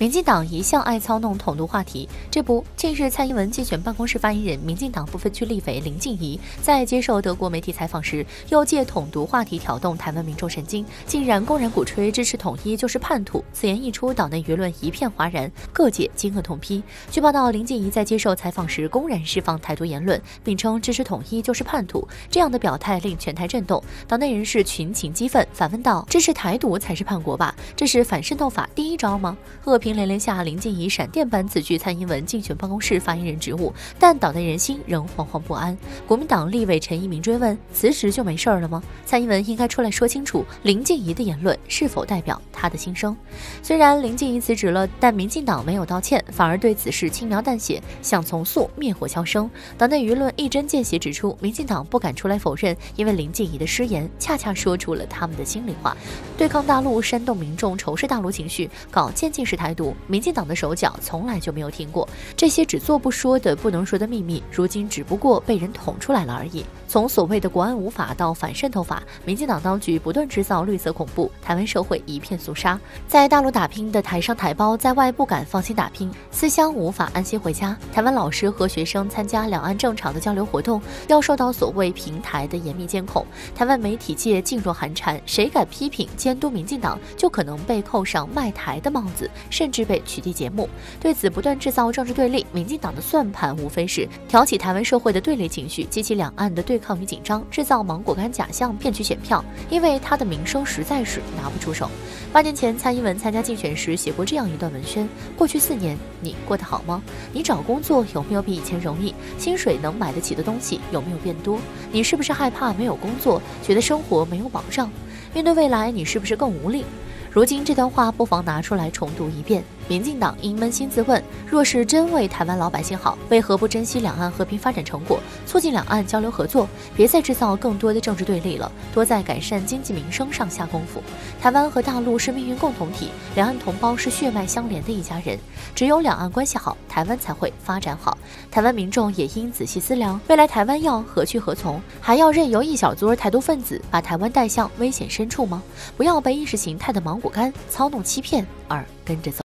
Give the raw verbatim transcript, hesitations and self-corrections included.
民进党一向爱操弄统独话题，这不，近日蔡英文竞选办公室发言人、民进党不分区立委林静怡在接受德国媒体采访时，又借统独话题挑动台湾民众神经，竟然公然鼓吹支持统一就是叛徒。此言一出，岛内舆论一片哗然，各界惊愕痛批。据报道，林静怡在接受采访时公然释放台独言论，并称支持统一就是叛徒，这样的表态令全台震动。岛内人士群情激愤，反问道：支持台独才是叛国吧？这是反渗透法第一招吗？恶评连连下，林静怡闪电般辞去蔡英文竞选办公室发言人职务，但岛内人心仍惶惶不安。国民党立委陈一鸣追问：辞职就没事了吗？蔡英文应该出来说清楚，林静怡的言论是否代表他的心声。虽然林静怡辞职了，但民进党没有道歉，反而对此事轻描淡写，想从速灭火消声。岛内舆论一针见血指出，民进党不敢出来否认，因为林静怡的失言恰恰说出了他们的心里话。对抗大陆，煽动民众仇视大陆情绪，搞渐进式台独，民进党的手脚从来就没有停过。这些只做不说的不能说的秘密，如今只不过被人捅出来了而已。从所谓的国安无法到反渗透法，民进党当局不断制造绿色恐怖，台湾社会一片肃杀。在大陆打拼的台商台胞，在外不敢放心打拼，思乡无法安心回家。台湾老师和学生参加两岸正常的交流活动，要受到所谓平台的严密监控。台湾媒体界噤若寒蝉，谁敢批评监督民进党，就可能被扣上卖台的帽子，甚至被取缔节目。对此不断制造政治对立，民进党的算盘无非是挑起台湾社会的对立情绪，激起两岸的对抗与紧张，制造芒果干假象骗取选票，因为他的名声实在是拿不出手。八年前蔡英文参加竞选时写过这样一段文宣：过去四年你过得好吗？你找工作有没有比以前容易？薪水能买得起的东西有没有变多？你是不是害怕没有工作，觉得生活没有保障？面对未来，你是不是更无力？如今这段话不妨拿出来重读一遍。民进党应扪心自问，若是真为台湾老百姓好，为何不珍惜两岸和平发展成果，促进两岸交流合作？别再制造更多的政治对立了，多在改善经济民生上下功夫。台湾和大陆是命运共同体，两岸同胞是血脉相连的一家人，只有两岸关系好，台湾才会发展好。台湾民众也应仔细思量，未来台湾要何去何从？还要任由一小撮台独分子把台湾带向危险深处吗？不要被意识形态的芒果干操弄欺骗而跟着走。